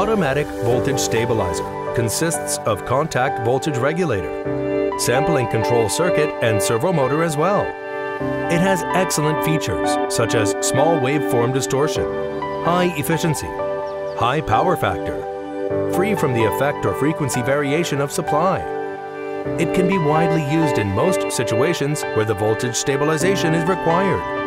automatic voltage stabilizer consists of contact voltage regulator, sampling control circuit and servo motor as well. It has excellent features such as small waveform distortion, high efficiency, high power factor, free from the effect or frequency variation of supply. It can be widely used in most situations where the voltage stabilization is required.